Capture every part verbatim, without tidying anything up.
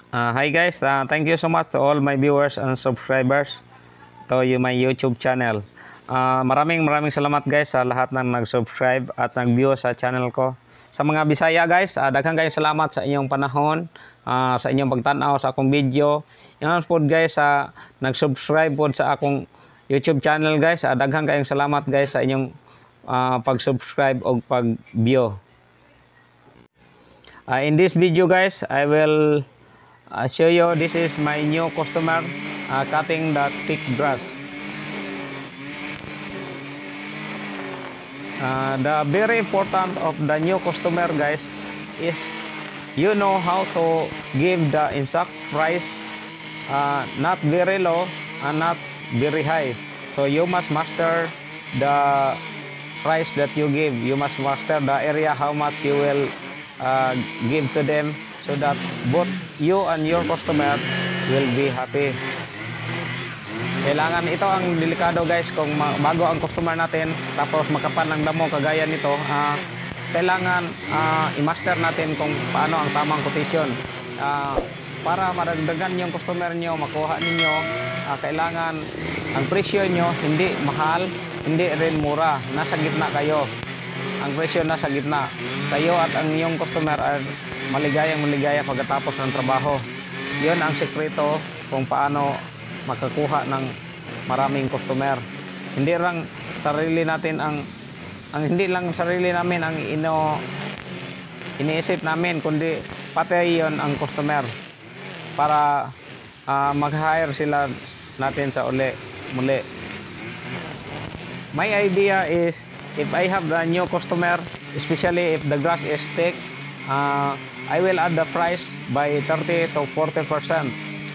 Uh, hi guys, uh, thank you so much to all my viewers and subscribers to you, my YouTube channel. Uh, maraming maraming salamat guys sa lahat ng nag-subscribe at nag-view sa channel ko. Sa mga Bisaya guys, uh, daghang kayong salamat sa inyong panahon, uh, sa inyong pagtanaw sa akong video. Yan po guys sa uh, nag-subscribe po sa akong YouTube channel guys. Uh, daghang kayong salamat guys sa inyong uh, pag-subscribe o pag-view. Uh, in this video guys, I will uh, show you this is my new customer uh, cutting the thick grass. Uh, the very important of the new customer guys is you know how to give the exact price, uh, not very low and not very high. So you must master the price that you give. You must master the area how much you will uh, give to them, so that both you and your customer will be happy. Kailangan ito ang delikado guys, kung bago ang customer natin tapos makapal ng damo kagaya nito, uh, kailangan uh, i-master natin kung paano ang tamang quotation. Uh, para madagdagan yung customer nyo, makuha ninyo, uh, kailangan ang presyo nyo hindi mahal, hindi rin mura, nasa gitna kayo. Ang presyo nasa gitna. Kayo at ang iyong customer ay maligayang maligaya pagkatapos ng trabaho. Yun ang sekreto kung paano makakuha ng maraming customer. Hindi lang sarili natin ang ang hindi lang sarili namin ang ino iniisip namin, kundi pati yon ang customer para uh, mag-hire sila natin sa uli muli. My idea is if I have the new customer, especially if the grass is thick, uh, I will add the price by thirty to forty percent.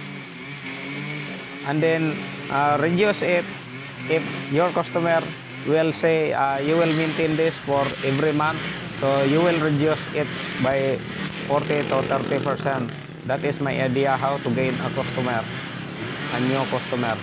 And then uh, reduce it if your customer will say uh, you will maintain this for every month, so you will reduce it by forty to thirty percent. That is my idea how to gain a customer, a new customer.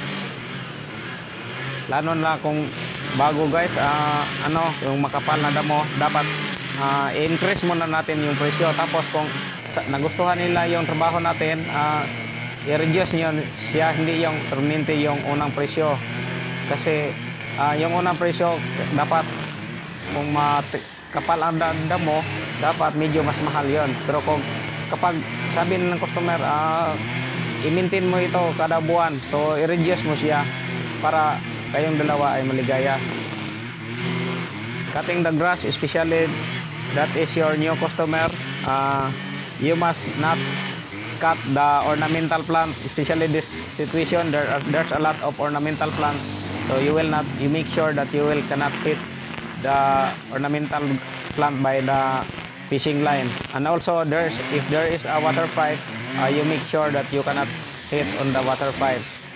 Lalo na kung bago guys, uh, ano yung makapal na damo, dapat uh, i-increase muna natin yung presyo. Tapos kung nagustuhan nila yung trabaho natin, uh, i-reduce nyo siya, hindi yung permanente yung unang presyo. Kasi uh, yung unang presyo dapat kung kapal ang danda mo, dapat medyo mas mahal yon. Pero kung kapag sabi ng customer, uh, i-maintain mo ito kada buwan, so i-reduce mo siya para kayong dalawa ay maligaya. Cutting the grass, especially that is your new customer, uh, you must not cut the ornamental plant, especially this situation there are, there's a lot of ornamental plant, so you will not you make sure that you will cannot hit the ornamental plant by the fishing line. And also there's if there is a water pipe, uh, you make sure that you cannot hit on the water pipe.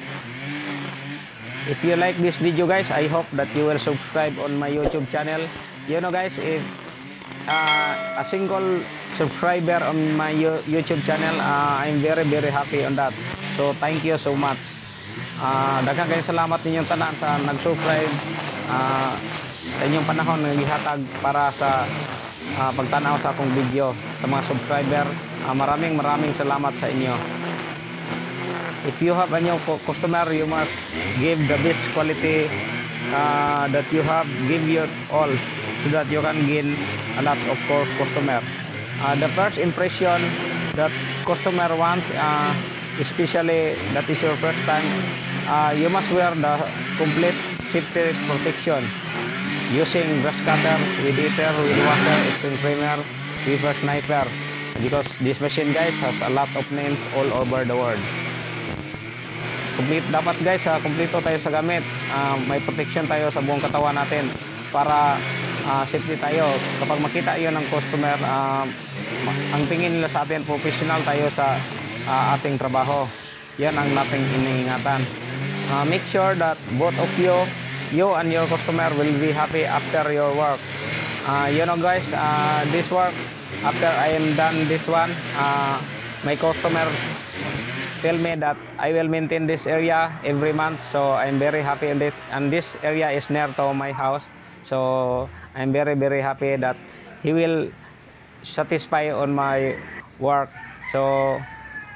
If you like this video guys, I hope that you will subscribe on my YouTube channel. You know guys, if uh, a single subscriber on my YouTube channel, uh, I'm very very happy on that. So thank you so much. Uh, daghang kayong salamat ninyong tanan sa nag-subscribe, uh, sa inyong panahon ng gihatag para sa uh, pagtanaw sa akong video. Sa mga subscriber, uh, maraming maraming salamat sa inyo. If you have a new customer, you must give the best quality uh, that you have, give your all, so that you can gain a lot of customer. Uh, the first impression that customer want, uh, especially that is your first time, uh, you must wear the complete safety protection using grass cutter, weed eater, weed washer, extreme cleaner, weaver sniper, because this machine guys has a lot of names all over the world. Complete dapat guys, uh, kumpleto tayo sa gamit, uh, may protection tayo sa buong katawan natin para uh, safety tayo. Kapag makita yon ng customer, uh, ang tingin nila sa atin, professional tayo sa uh, ating trabaho. Yan ang nating iniingatan. Uh, make sure that both of you, you and your customer will be happy after your work. Uh, you know guys, uh, this work, after I am done this one, uh, my customer tell me that I will maintain this area every month, so I'm very happy in it. And this area is near to my house, so I'm very very happy that he will satisfy on my work. So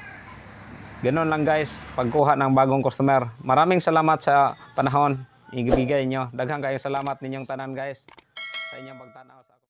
Ganon lang guys, pagkuha ng bagong customer. Maraming salamat sa panahon ibigay nyo. Daghang kayong salamat ninyong tanan guys sa inyong pagtanaw sa